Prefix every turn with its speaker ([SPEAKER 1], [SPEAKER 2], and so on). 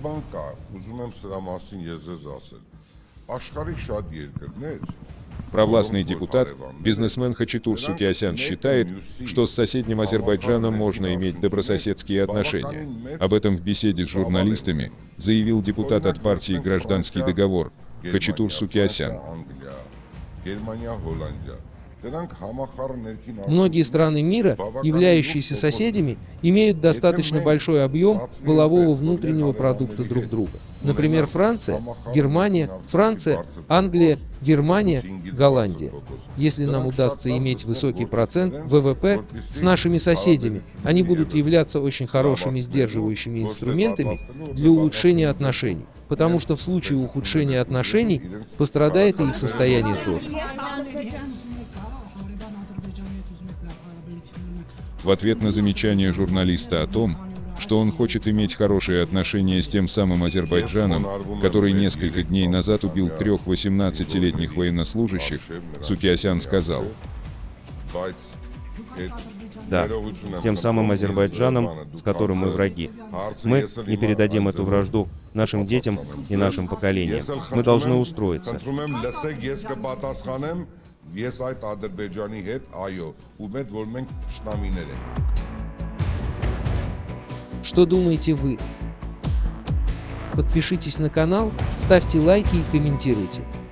[SPEAKER 1] բան կա, ուզում եմ սրա մասին ես ձեզ ասել։ Աշխարհի շատ երկրներ
[SPEAKER 2] Провластный депутат, бизнесмен Хачатур Сукиасян считает, что с соседним Азербайджаном можно иметь добрососедские отношения. Об этом в беседе с журналистами заявил депутат от партии «Гражданский договор» Хачатур Сукиасян.
[SPEAKER 3] Многие страны мира, являющиеся соседями, имеют достаточно большой объем валового внутреннего продукта друг друга. Например, Франция, Германия, Англия, Германия, Голландия. Если нам удастся иметь высокий процент ВВП с нашими соседями, они будут являться очень хорошими сдерживающими инструментами для улучшения отношений, потому что в случае ухудшения отношений пострадает и их состояние тоже.
[SPEAKER 2] В ответ на замечание журналиста о том, что он хочет иметь хорошие отношения с тем самым Азербайджаном, который несколько дней назад убил 3 18-летних военнослужащих, Сукиасян сказал:
[SPEAKER 4] Да, с тем самым Азербайджаном, с которым мы враги. Мы не передадим эту вражду нашим детям и нашим поколениям. Мы должны устроиться.
[SPEAKER 3] Что думаете вы? Подпишитесь на канал, ставьте лайки и комментируйте.